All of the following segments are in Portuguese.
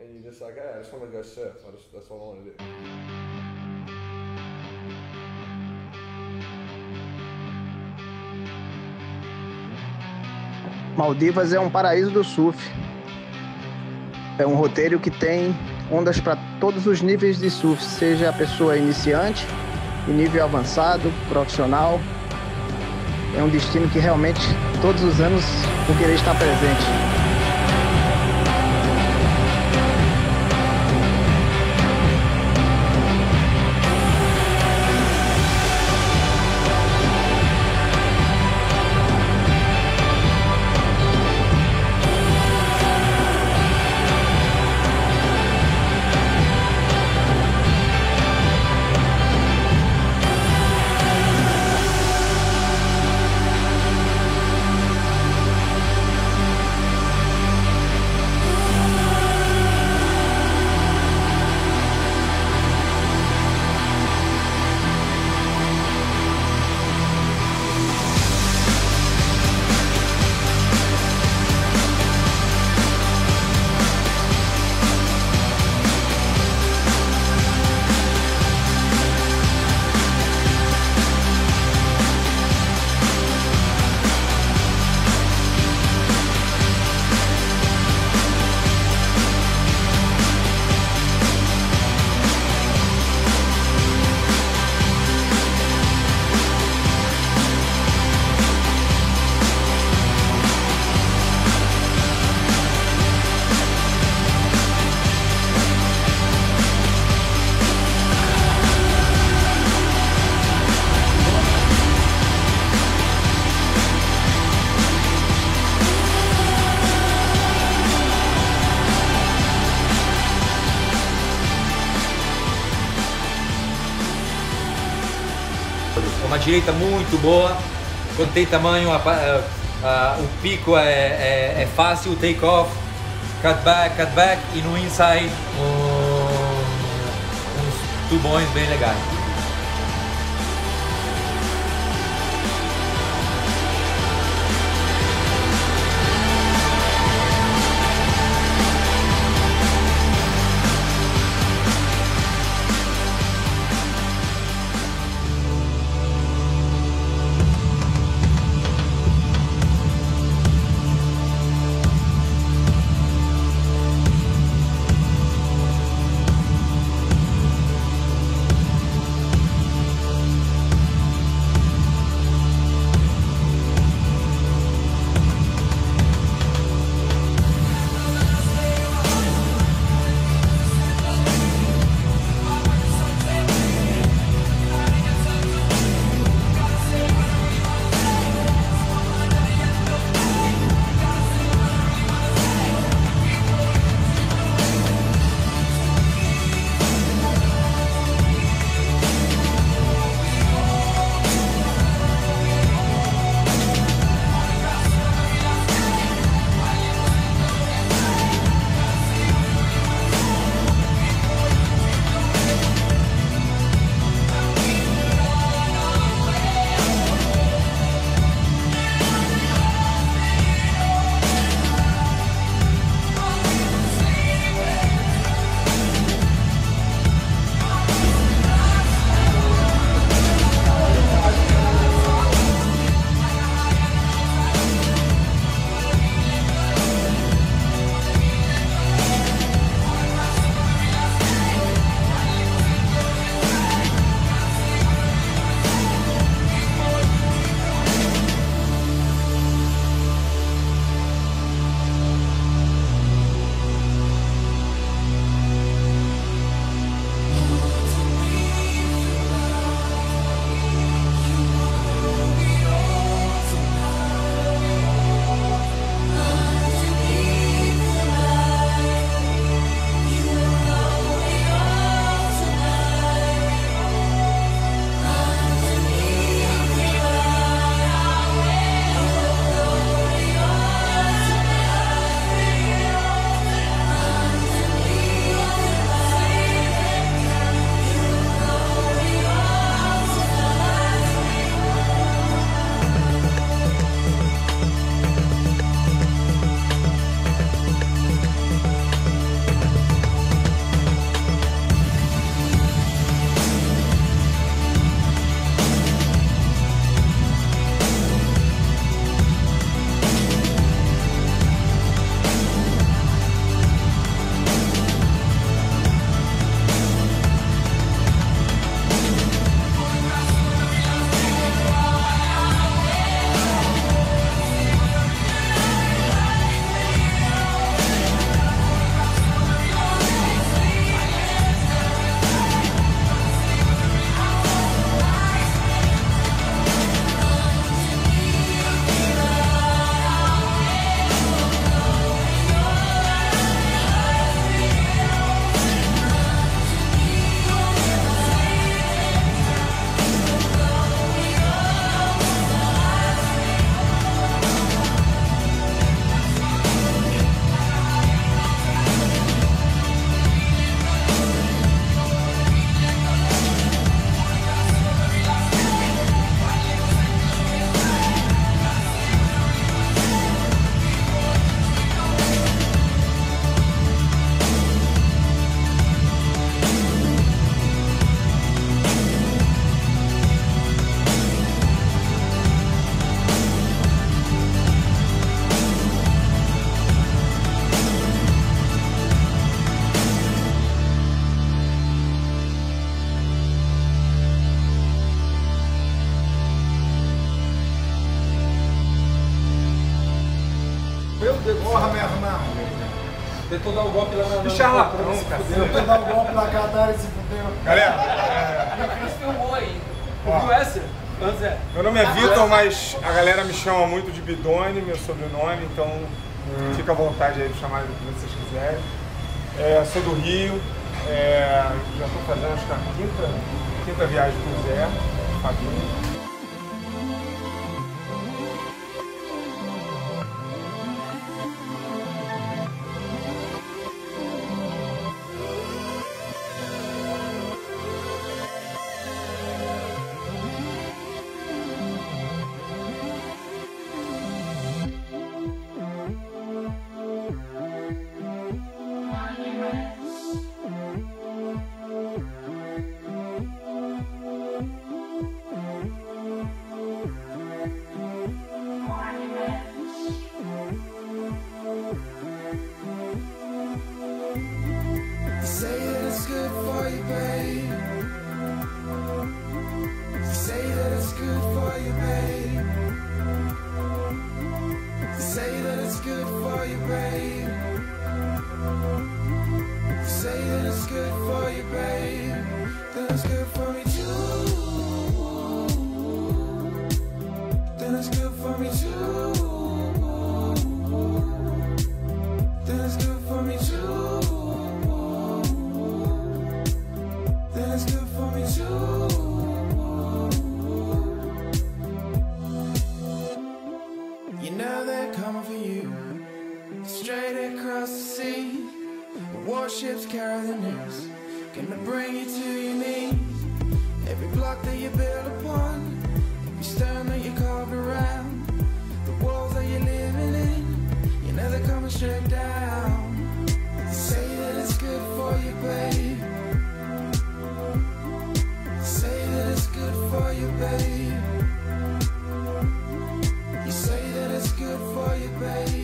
and you're just like, hey, I just want to go surf. That's all I want to do. Maldivas é um paraíso do surf. É um roteiro que tem ondas para todos os níveis de surf, seja a pessoa iniciante, em nível avançado, profissional. É um destino que realmente todos os anos vou querer estar presente. Uma direita muito boa, quando tem tamanho, o pico é fácil, take off, cut back e no inside uns tubões bem legais. Tentou dar o golpe lá na... Charlatão, cara. Tentou dar o golpe na Catar e se fudeu. Galera, O Cris filmou aí. Ó. Viu essa? Antes é. meu nome é Vitor, mas a galera me chama muito de Bidone, meu sobrenome, então fica à vontade aí de chamar do que vocês quiserem. Sou do Rio, já estou fazendo acho que a quinta viagem com o Zé, Fabinho. Warships carry the news, gonna bring you to your knees. Every block that you build upon, every stone that you carved around, the walls that you're living in, you know they're coming straight down. Say that it's good for you, babe. Say that it's good for you, babe. You say that it's good for you, babe.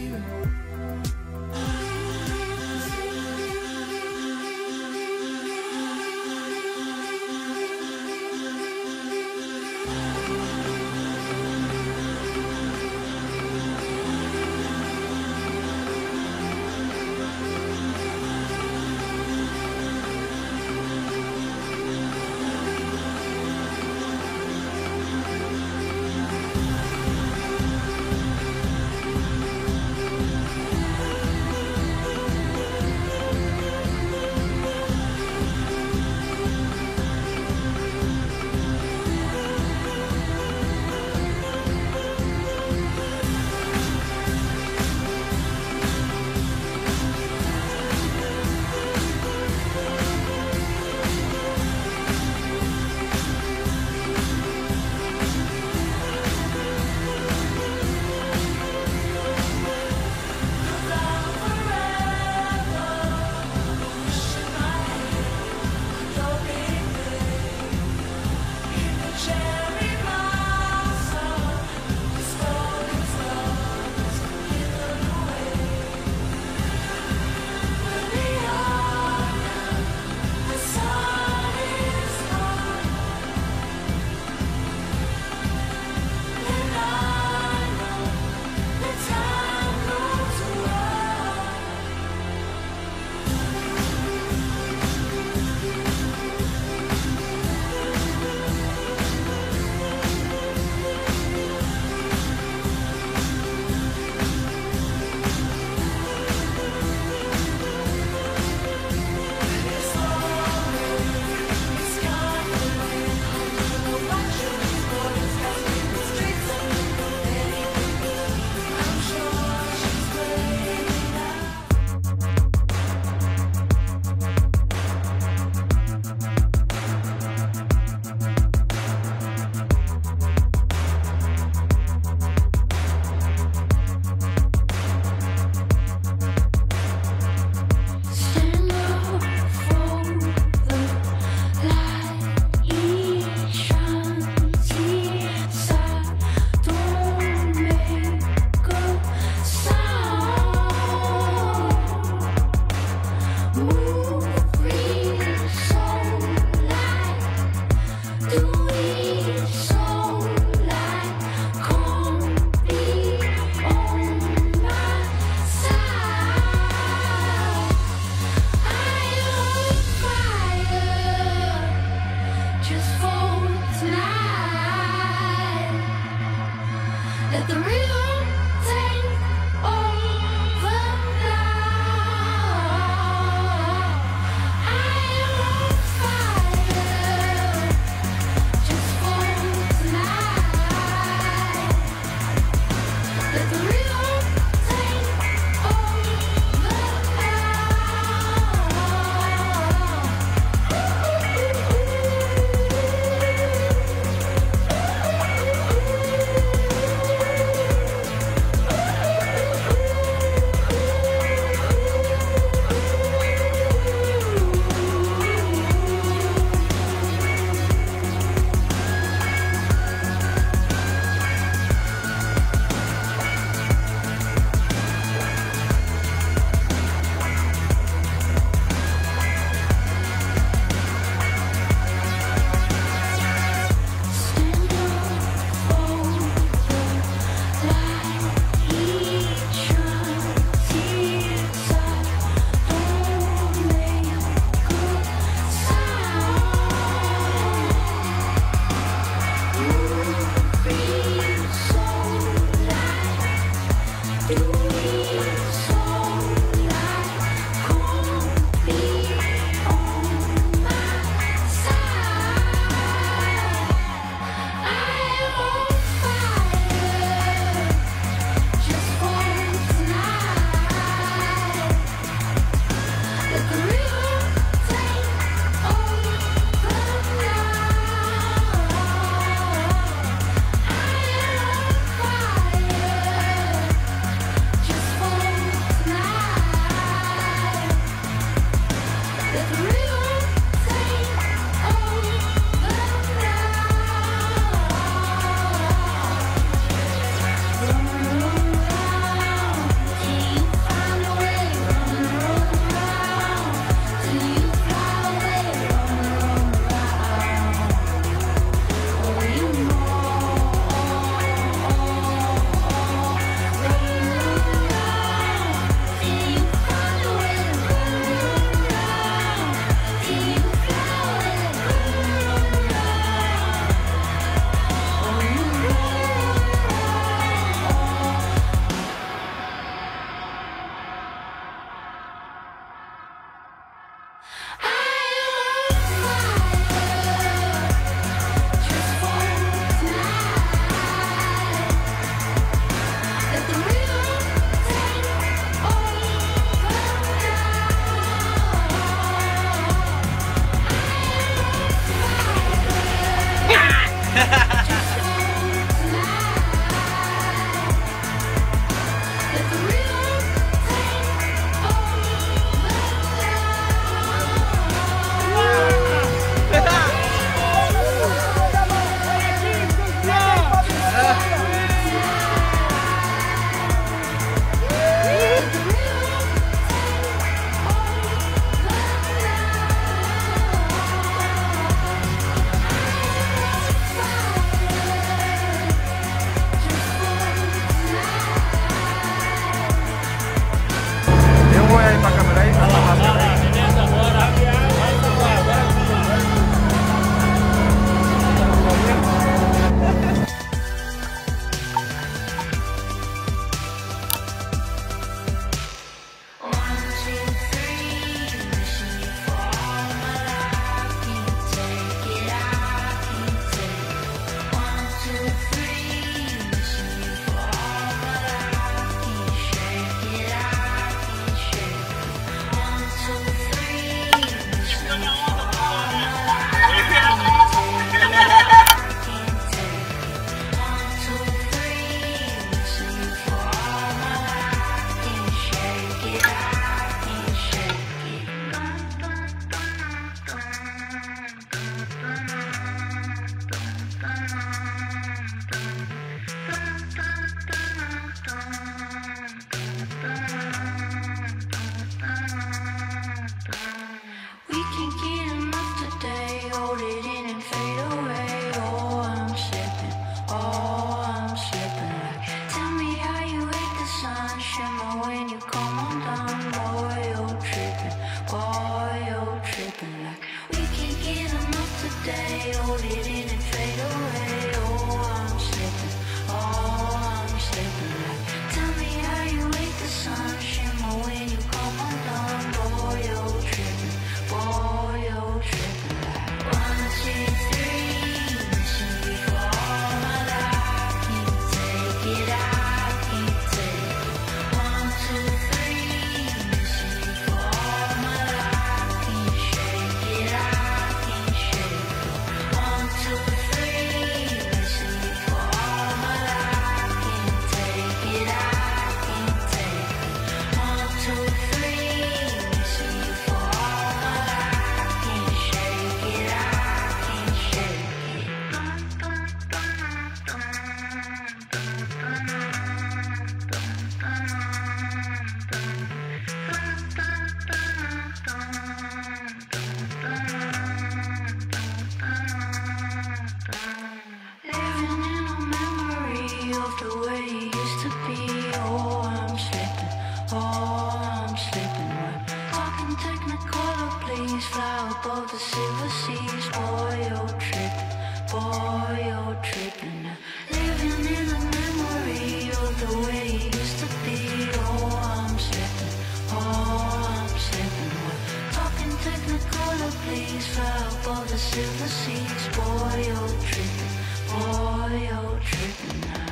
above the silver seas. Boy, you're tripping, boy, you're tripping. Living in the memory of the way it used to be. Oh, I'm slipping, oh, I'm slipping. We're talking technicolor, please. Fly above the silver seas. Boy, you're tripping, boy, you're tripping.